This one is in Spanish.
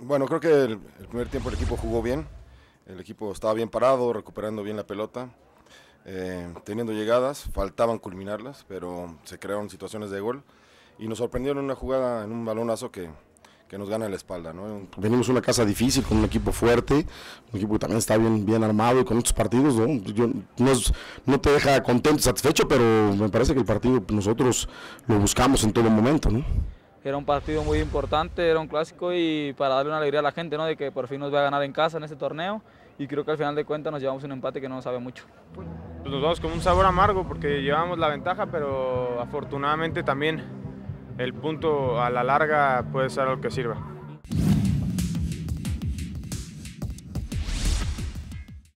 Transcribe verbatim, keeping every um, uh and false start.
Bueno, creo que el, el primer tiempo el equipo jugó bien, el equipo estaba bien parado, recuperando bien la pelota, eh, teniendo llegadas, faltaban culminarlas, pero se crearon situaciones de gol y nos sorprendieron en una jugada, en un balonazo que, que nos gana la espalda, ¿no? Venimos a una casa difícil, con un equipo fuerte, un equipo que también está bien, bien armado y con estos partidos, ¿no? Yo, no, es, no te deja contento, satisfecho, pero me parece que el partido nosotros lo buscamos en todo momento, ¿no? Era un partido muy importante, era un clásico y para darle una alegría a la gente, ¿no? De que por fin nos va a ganar en casa en este torneo y creo que al final de cuentas nos llevamos un empate que no sabe mucho. Pues nos vamos con un sabor amargo porque llevamos la ventaja, pero afortunadamente también el punto a la larga puede ser algo que sirva.